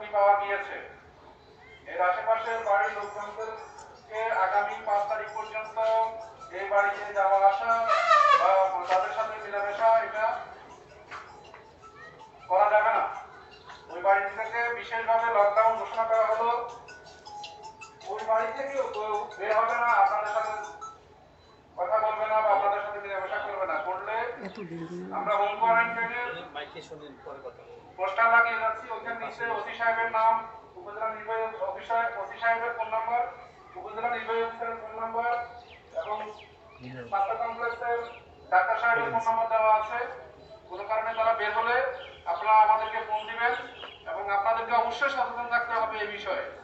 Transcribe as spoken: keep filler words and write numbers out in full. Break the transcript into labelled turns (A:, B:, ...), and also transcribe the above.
A: পাওয়া গিয়েছে। এর আশেপাশের বাড়ির লোকজনদেরকে আগামী পাঁচ তারিখ পর্যন্ত এই বাড়িতে যাওয়া আসা বা তাদের সাথে মেলামেশা এটা করা যাবে না। ওই বাড়ি থেকে বিশেষভাবে লকডাউন ঘোষণা করা হলো। ওই বাড়ি থেকে কেউ বের হবে না, আপনাদের সাথে কথা বলবে না বা আপনাদের সাথে মেলামেশা করবে না। করলে আমরা হোম কোয়ারেন্টাইনের পোস্টার লাগিয়ে যাচ্ছি। ওইখানে নিচে ওসি সাহেবের নাম, উপজেলা নির্বাহী অফিসার, ওসি সাহেবের ফোন নাম্বার, উপজেলা নির্বাহী অফিসারের ফোন নাম্বার এবং স্বাস্থ্য কমপ্লেক্সের ডাক্তার সাহেবের ফোন নাম্বার দেওয়া আছে। কোনো কারণে তারা বের হলে আপনারা আমাদেরকে ফোন দিবেন এবং আপনাদেরকে অবশ্যই সচেতন থাকতে হবে এই বিষয়ে।